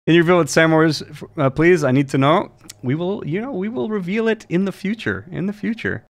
In your village, S.A.M Wars, please. I need to know. We will, we will reveal it in the future. In the future.